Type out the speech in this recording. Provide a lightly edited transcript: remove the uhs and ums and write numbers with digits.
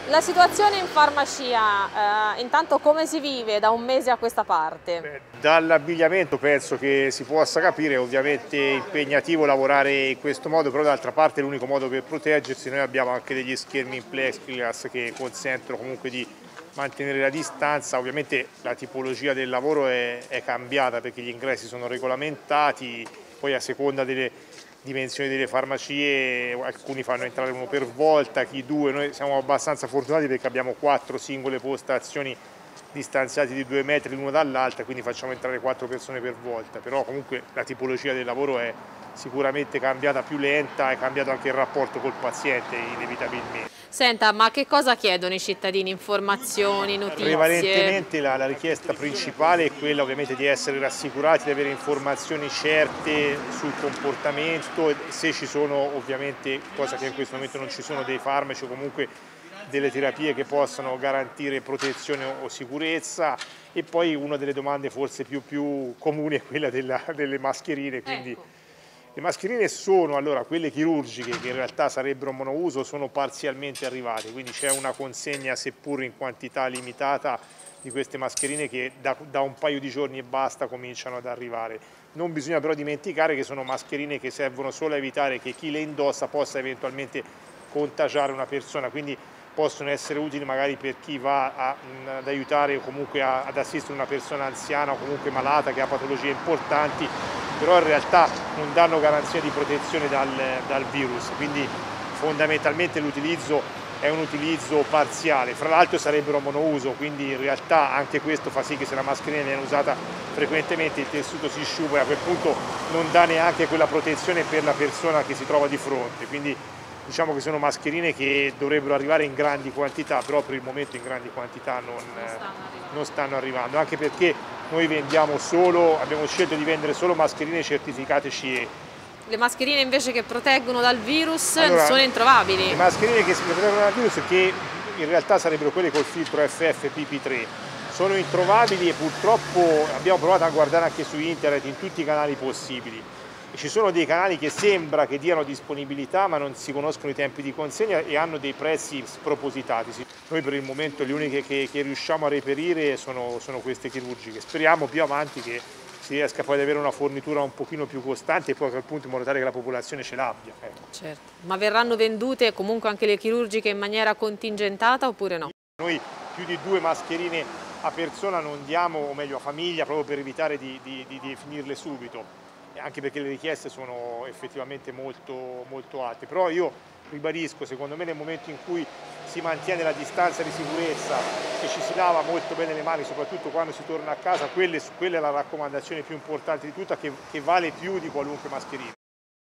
La situazione in farmacia, intanto come si vive da un mese a questa parte? Dall'abbigliamento penso che si possa capire, ovviamente è impegnativo lavorare in questo modo, però d'altra parte è l'unico modo per proteggersi. Noi abbiamo anche degli schermi in plexiglass che consentono comunque di mantenere la distanza. Ovviamente la tipologia del lavoro è cambiata perché gli ingressi sono regolamentati, poi a seconda delle dimensioni delle farmacie alcuni fanno entrare uno per volta, chi due. Noi siamo abbastanza fortunati perché abbiamo 4 singole postazioni distanziati di 2 metri l'uno dall'altra, quindi facciamo entrare 4 persone per volta, però comunque la tipologia del lavoro è sicuramente cambiata, più lenta, è cambiato anche il rapporto col paziente inevitabilmente. Senta, ma che cosa chiedono i cittadini? Informazioni, notizie? Prevalentemente la richiesta principale è quella ovviamente di essere rassicurati, di avere informazioni certe sul comportamento, e se ci sono ovviamente, cosa che in questo momento non ci sono, dei farmaci o comunque delle terapie che possano garantire protezione o sicurezza. E poi una delle domande forse più comuni è quella delle mascherine, quindi Ecco. le mascherine sono, allora, quelle chirurgiche che in realtà sarebbero monouso, sono parzialmente arrivate, quindi c'è una consegna seppur in quantità limitata di queste mascherine che da un paio di giorni e basta cominciano ad arrivare. Non bisogna però dimenticare che sono mascherine che servono solo a evitare che chi le indossa possa eventualmente contagiare una persona, quindi possono essere utili magari per chi va ad aiutare o comunque ad assistere una persona anziana o comunque malata che ha patologie importanti, però in realtà non danno garanzia di protezione dal virus, quindi fondamentalmente l'utilizzo è un utilizzo parziale. Fra l'altro sarebbero monouso, quindi in realtà anche questo fa sì che se la mascherina viene usata frequentemente il tessuto si sciupa e a quel punto non dà neanche quella protezione per la persona che si trova di fronte. Quindi diciamo che sono mascherine che dovrebbero arrivare in grandi quantità, però per il momento in grandi quantità non stanno arrivando, anche perché noi abbiamo scelto di vendere solo mascherine certificate CE. Le mascherine invece che proteggono dal virus Allora, sono introvabili. le mascherine che si proteggono dal virus, che in realtà sarebbero quelle col filtro FFP3, sono introvabili e purtroppo abbiamo provato a guardare anche su internet in tutti i canali possibili. E ci sono dei canali che sembra che diano disponibilità ma non si conoscono i tempi di consegna e hanno dei prezzi spropositati. Noi per il momento le uniche che riusciamo a reperire sono queste chirurgiche. Speriamo più avanti che si riesca poi ad avere una fornitura un pochino più costante e poi a quel punto in modo tale che la popolazione ce l'abbia. Ecco. Certo. Ma verranno vendute comunque anche le chirurgiche in maniera contingentata oppure no? Noi più di 2 mascherine a persona non diamo, o meglio a famiglia, proprio per evitare di finirle subito, anche perché le richieste sono effettivamente molto alte. Però io ribadisco, secondo me nel momento in cui si mantiene la distanza di sicurezza e ci si lava molto bene le mani, soprattutto quando si torna a casa, quella è la raccomandazione più importante di tutta, che vale più di qualunque mascherina.